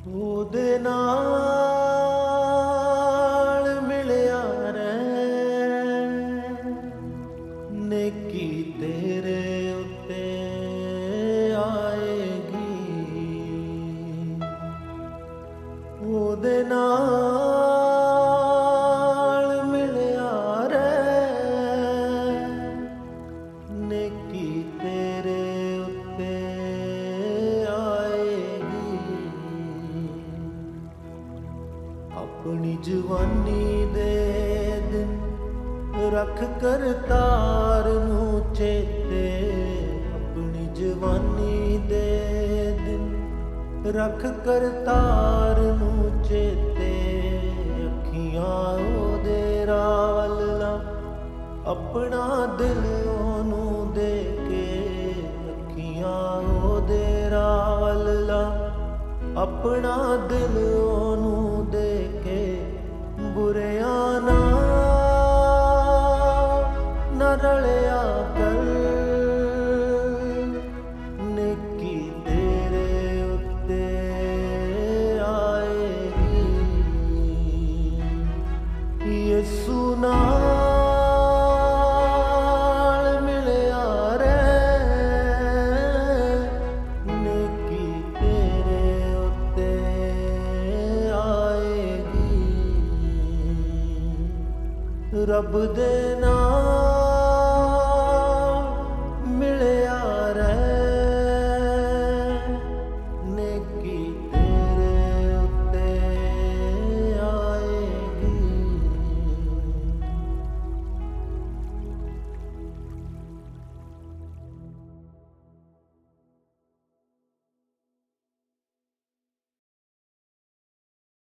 ਉਹਦੇ ਨਾਲ ਮਿਲਿਆ ਰਹਿ, ਨੇਕੀ ਤੇਰੇ ਉੱਤੇ ਆਏਗੀ। ਉਹਦੇ ਨਾਲ ਮਿਲਿਆ ਰਹਿ, ਨੇਕੀ ਤੇਰੇ ਉੱਤੇ ਆਪਣੀ ਜਵਾਨੀ ਦੇ ਦਿਨ ਰੱਖ ਕਰਤਾਰ ਨੂੰ ਚੇਤੇ, ਆਪਣੀ ਜਵਾਨੀ ਦੇ ਦਿਨ ਰੱਖ ਕਰਤਾਰ ਨੂੰ ਚੇਤੇ। ਅੱਖੀਆਂ ਉਹਦੇ ਰਾਹ ਵੱਲ ਲਾ, ਆਪਣਾ ਦਿਲ ਉਹਨੂੰ ਦੇ ਕੇ। ਅੱਖੀਆਂ ਉਹਦੇ ਰਾਹ ਵੱਲ ਲਾ, ਆਪਣਾ ਦਿਲ ਉਹਨੂੰ ਦੇ ਕੇ। ਬੁਰਿਆਂ ਨਾਲ ਨਾ ਰਲਿਆ ਕਰ, ਨੇਕੀ ਤੇਰੇ ਉੱਤੇ ਆਏਗੀ। ਯਿਸੂ ਨਾਲ ਮਿਲਿਆ ਰਹਿ, ਨੇਕੀ ਤੇਰੇ ਉੱਤੇ ਆਏਗੀ। ਰੱਬ ਦੇ ਨਾਲ